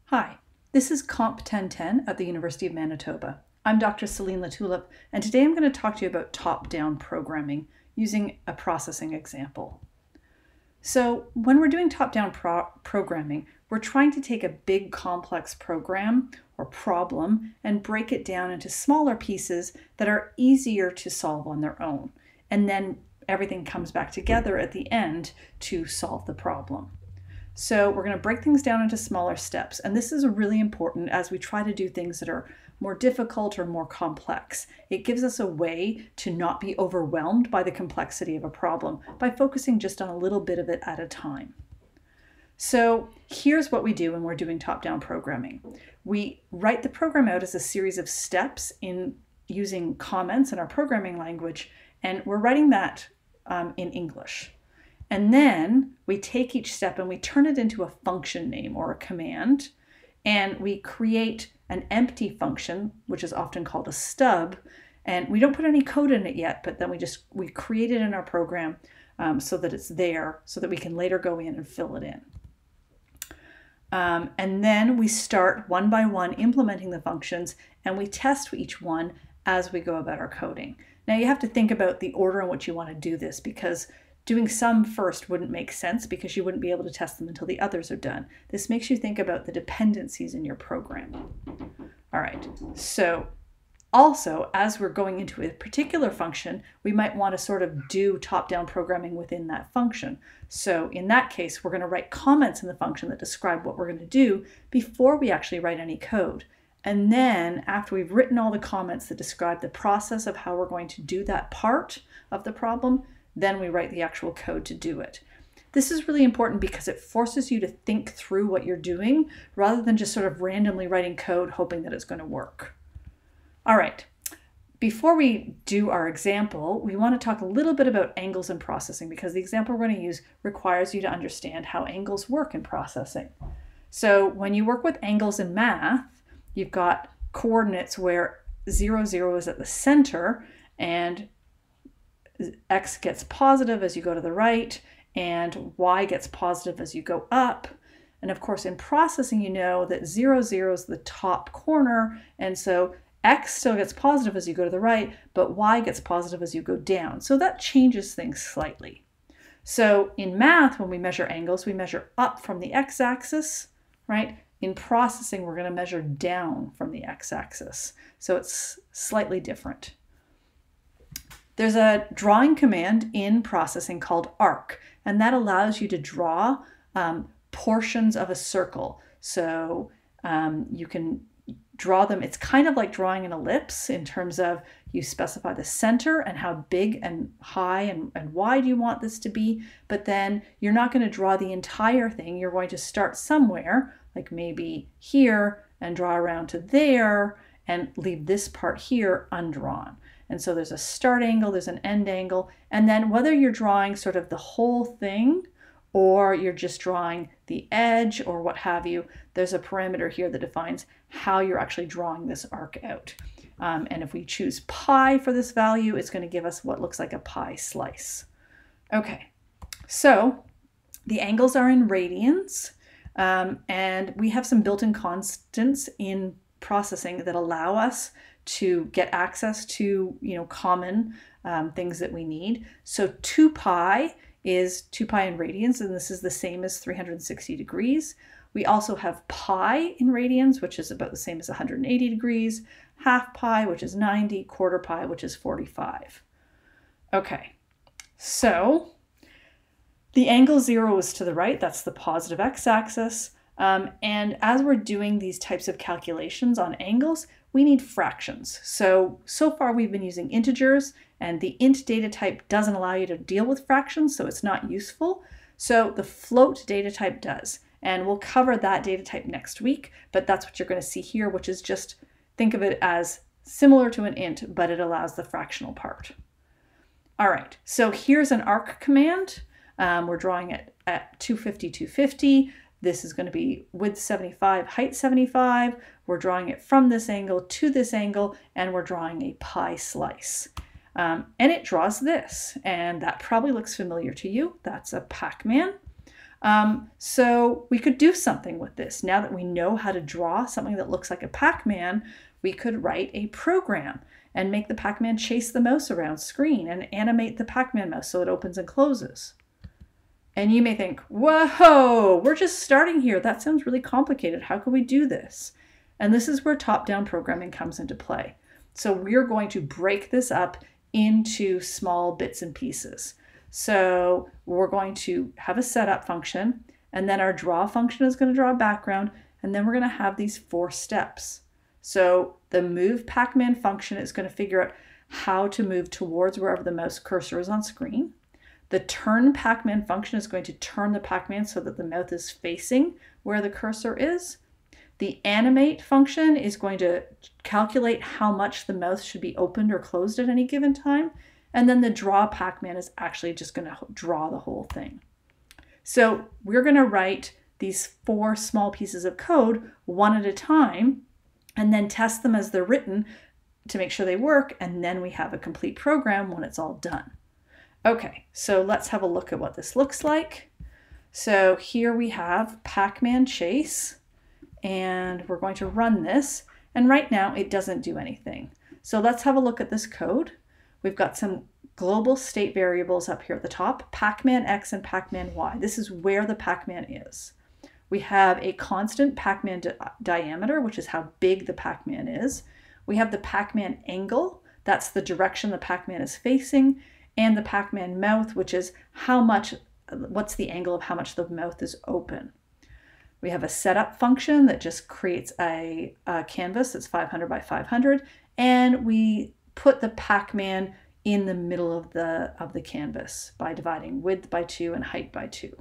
Hi, this is COMP1010 at the University of Manitoba. I'm Dr. Celine Latulip, and today I'm going to talk to you about top-down programming using a processing example. So when we're doing top-down programming, we're trying to take a big complex program or problem and break it down into smaller pieces that are easier to solve on their own. And then everything comes back together at the end to solve the problem. So we're going to break things down into smaller steps, and this is really important as we try to do things that are more difficult or more complex. It gives us a way to not be overwhelmed by the complexity of a problem by focusing just on a little bit of it at a time. So here's what we do when we're doing top-down programming. We write the program out as a series of steps in using comments in our programming language, and we're writing that in English. And then we take each step and we turn it into a function name or a command, and we create an empty function, which is often called a stub, and we don't put any code in it yet, but then we create it in our program so that it's there, so that we can later go in and fill it in. And then we start one by one implementing the functions, and we test each one as we go about our coding. Now you have to think about the order in which you want to do this, because doing some first wouldn't make sense because you wouldn't be able to test them until the others are done. This makes you think about the dependencies in your program. All right, so also as we're going into a particular function, we might want to sort of do top-down programming within that function. So in that case, we're going to write comments in the function that describe what we're going to do before we actually write any code. And then after we've written all the comments that describe the process of how we're going to do that part of the problem, then we write the actual code to do it. This is really important because it forces you to think through what you're doing rather than just sort of randomly writing code hoping that it's going to work. All right, before we do our example, we want to talk a little bit about angles in processing because the example we're going to use requires you to understand how angles work in processing. So when you work with angles in math, you've got coordinates where 0, 0 is at the center, and x gets positive as you go to the right, and y gets positive as you go up. And of course, in processing, you know that 0, 0 is the top corner, and so x still gets positive as you go to the right, but y gets positive as you go down. So that changes things slightly. So in math, when we measure angles, we measure up from the x-axis, right? In processing, we're going to measure down from the x-axis. So it's slightly different. There's a drawing command in processing called arc, and that allows you to draw portions of a circle. So you can draw them. It's kind of like drawing an ellipse in terms of you specify the center and how big and high and wide you want this to be, but then you're not going to draw the entire thing. You're going to start somewhere, like maybe here, and draw around to there and leave this part here undrawn. And so there's a start angle, there's an end angle, and then whether you're drawing sort of the whole thing or you're just drawing the edge or what have you, there's a parameter here that defines how you're actually drawing this arc out. And if we choose pi for this value, it's going to give us what looks like a pie slice. Okay, so the angles are in radians, and we have some built-in constants in processing that allow us to get access to, common things that we need. So 2 pi is 2 pi in radians, and this is the same as 360 degrees. We also have pi in radians, which is about the same as 180 degrees, half pi, which is 90, quarter pi, which is 45. Okay, so the angle 0 is to the right, that's the positive x-axis. And as we're doing these types of calculations on angles, we need fractions. So far we've been using integers, and the int data type doesn't allow you to deal with fractions, so it's not useful. So the float data type does, and we'll cover that data type next week, but that's what you're going to see here, which is just think of it as similar to an int, but it allows the fractional part. All right, so here's an arc command. We're drawing it at 250, 250. This is going to be width 75, height 75. We're drawing it from this angle to this angle, and we're drawing a pie slice. And it draws this, and that probably looks familiar to you. That's a Pac-Man. So we could do something with this. Now that we know how to draw something that looks like a Pac-Man, we could write a program and make the Pac-Man chase the mouse around screen and animate the Pac-Man mouse so it opens and closes. And you may think, whoa, we're just starting here. That sounds really complicated. How can we do this? And this is where top-down programming comes into play. So we're going to break this up into small bits and pieces. So we're going to have a setup function, and then our draw function is going to draw a background, and then we're going to have these 4 steps. So the move Pac-Man function is going to figure out how to move towards wherever the mouse cursor is on screen. The turn Pac-Man function is going to turn the Pac-Man so that the mouth is facing where the cursor is. The animate function is going to calculate how much the mouth should be opened or closed at any given time. And then the draw Pac-Man is actually just going to draw the whole thing. So we're going to write these 4 small pieces of code one at a time and then test them as they're written to make sure they work. And then we have a complete program when it's all done. Okay, so let's have a look at what this looks like. So here we have pacmanChase, and we're going to run this. And right now it doesn't do anything. So let's have a look at this code. We've got some global state variables up here at the top, pacmanX and pacmanY. This is where the Pac-Man is. We have a constant Pac-Man diameter, which is how big the Pac-Man is. We have the Pac-Man angle, that's the direction the Pac-Man is facing, and the Pac-Man mouth, which is what's the angle of how much the mouth is open. We have a setup function that just creates a canvas that's 500 by 500, and we put the Pac-Man in the middle of the canvas by dividing width by 2 and height by 2.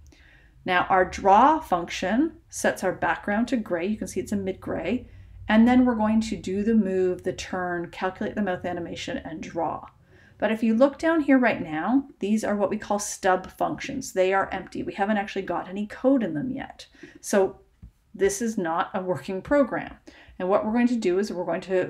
Now our draw function sets our background to gray. You can see it's a mid-gray. And then we're going to do the move, the turn, calculate the mouth animation, and draw. But if you look down here right now, these are what we call stub functions. They are empty. We haven't actually got any code in them yet. So this is not a working program. And what we're going to do is we're going to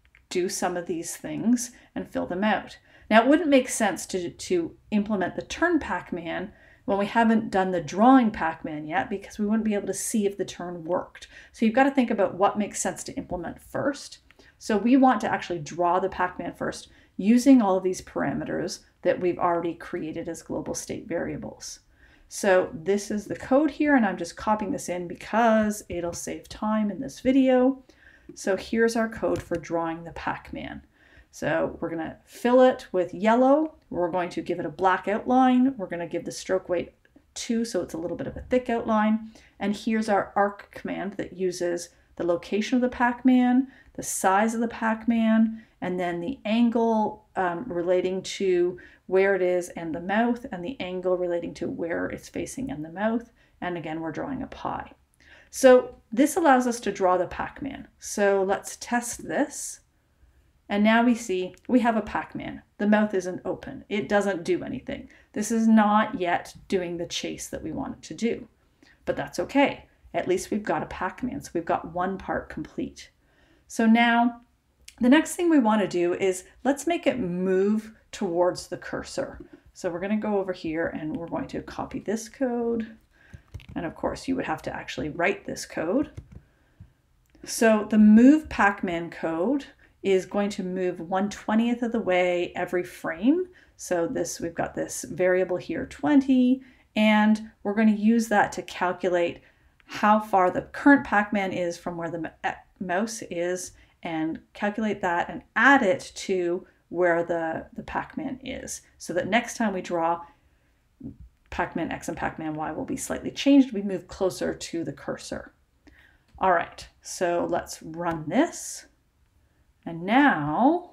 do some of these things and fill them out. Now, it wouldn't make sense to implement the turn Pac-Man when we haven't done the drawing Pac-Man yet, because we wouldn't be able to see if the turn worked. So you've got to think about what makes sense to implement first. So we want to actually draw the Pac-Man first using all of these parameters that we've already created as global state variables. So this is the code here, and I'm just copying this in because it'll save time in this video. So here's our code for drawing the Pac-Man. So we're going to fill it with yellow. We're going to give it a black outline. We're going to give the stroke weight 2, so it's a little bit of a thick outline. And here's our arc command that uses the location of the Pac-Man, the size of the Pac-Man, and then the angle relating to where it is and the mouth, and the angle relating to where it's facing and the mouth. And again, we're drawing a pie. So this allows us to draw the Pac-Man. So let's test this. And now we see we have a Pac-Man. The mouth isn't open. It doesn't do anything. This is not yet doing the chase that we want it to do. But that's okay. At least we've got a Pac-Man, so we've got one part complete. So now the next thing we want to do is let's make it move towards the cursor. So we're going to go over here and we're going to copy this code. And of course, you would have to actually write this code. So the move Pac-Man code is going to move 1/20th of the way every frame. So we've got this variable here, 20, and we're going to use that to calculate how far the current Pac-Man is from where the mouse is, and calculate that and add it to where the Pac-Man is, so that next time we draw, Pac-Man X and Pac-Man Y will be slightly changed. We move closer to the cursor. All right, so let's run this. And now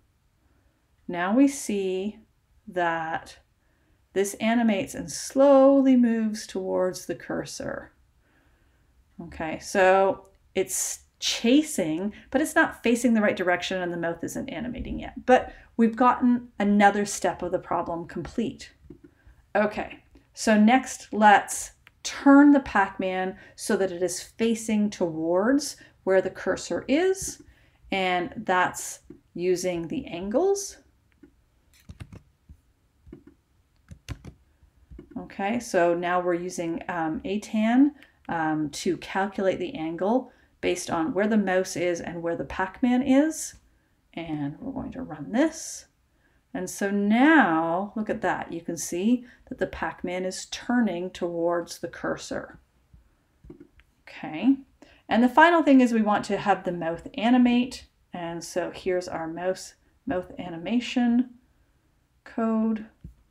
we see that this animates and slowly moves towards the cursor. Okay, so it's chasing, but it's not facing the right direction and the mouth isn't animating yet. But we've gotten another step of the problem complete. Okay, so next let's turn the Pac-Man so that it is facing towards where the cursor is, and that's using the angles. Okay, so now we're using ATAN to calculate the angle based on where the mouse is and where the Pac-Man is. And we're going to run this. And so now, look at that. You can see that the Pac-Man is turning towards the cursor. Okay, and the final thing is we want to have the mouth animate. And so here's our mouth animation code.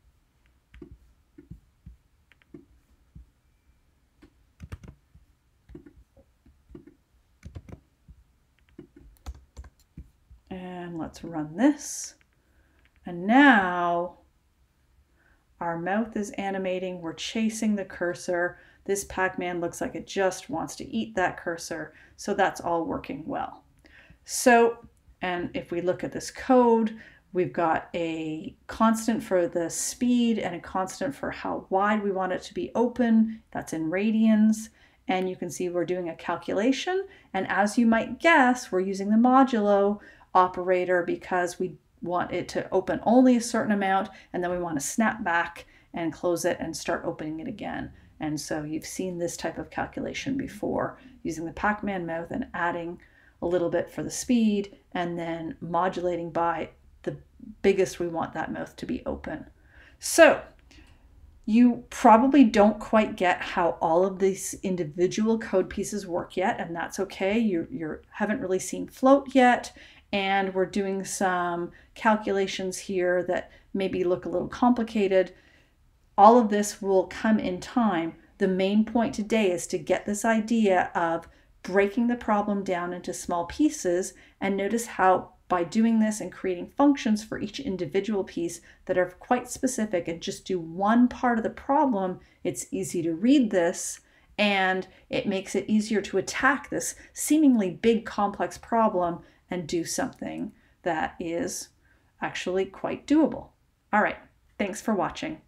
And let's run this. And now our mouth is animating. We're chasing the cursor. This Pac-Man looks like it just wants to eat that cursor. So that's all working well. So, and if we look at this code, we've got a constant for the speed and a constant for how wide we want it to be open. That's in radians. And you can see we're doing a calculation. And as you might guess, we're using the modulo operator because we want it to open only a certain amount, and then we want to snap back and close it and start opening it again. And so you've seen this type of calculation before, using the Pac-Man mouth and adding a little bit for the speed and then modulating by the biggest we want that mouth to be open. So you probably don't quite get how all of these individual code pieces work yet, and that's okay. You haven't really seen float yet, and we're doing some calculations here that maybe look a little complicated. All of this will come in time. The main point today is to get this idea of breaking the problem down into small pieces, and notice how by doing this and creating functions for each individual piece that are quite specific and just do one part of the problem, it's easy to read this, and it makes it easier to attack this seemingly big complex problem and do something that is actually quite doable. All right, thanks for watching.